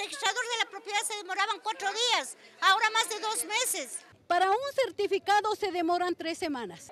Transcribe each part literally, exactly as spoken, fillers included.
registrador de la propiedad se demoraban cuatro días, ahora más de dos meses. Para un certificado se demoran tres semanas.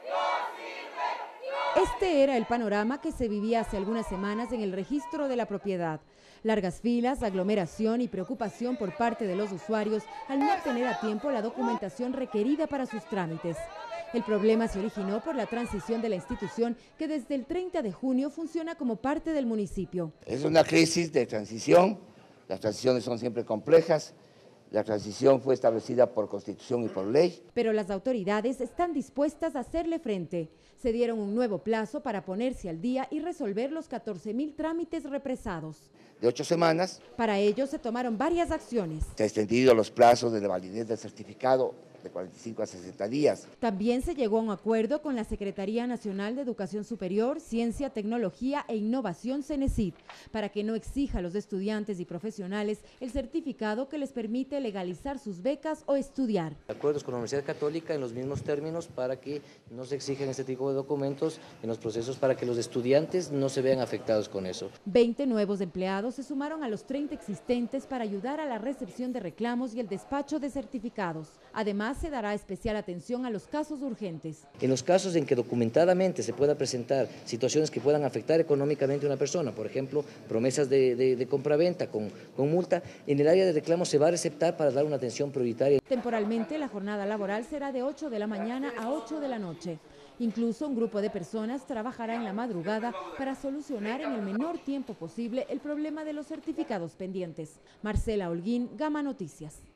Este era el panorama que se vivía hace algunas semanas en el registro de la propiedad. Largas filas, aglomeración y preocupación por parte de los usuarios al no obtener a tiempo la documentación requerida para sus trámites. El problema se originó por la transición de la institución que desde el treinta de junio funciona como parte del municipio. Es una crisis de transición, las transiciones son siempre complejas. La transición fue establecida por Constitución y por ley. Pero las autoridades están dispuestas a hacerle frente. Se dieron un nuevo plazo para ponerse al día y resolver los catorce mil trámites represados. De ocho semanas. Para ello se tomaron varias acciones. Se ha extendido los plazos de la validez del certificado de cuarenta y cinco a sesenta días. También se llegó a un acuerdo con la Secretaría Nacional de Educación Superior, Ciencia, Tecnología e Innovación, CENESID, para que no exija a los estudiantes y profesionales el certificado que les permite legalizar sus becas o estudiar. Acuerdos con la Universidad Católica en los mismos términos para que no se exijan este tipo de documentos en los procesos para que los estudiantes no se vean afectados con eso. veinte nuevos empleados se sumaron a los treinta existentes para ayudar a la recepción de reclamos y el despacho de certificados. Además, se dará especial atención a los casos urgentes. En los casos en que documentadamente se pueda presentar situaciones que puedan afectar económicamente a una persona, por ejemplo, promesas de, de, de compraventa con, con multa, en el área de reclamo se va a receptar para dar una atención prioritaria. Temporalmente, la jornada laboral será de ocho de la mañana a ocho de la noche. Incluso un grupo de personas trabajará en la madrugada para solucionar en el menor tiempo posible el problema de los certificados pendientes. Marcela Holguín, Gama Noticias.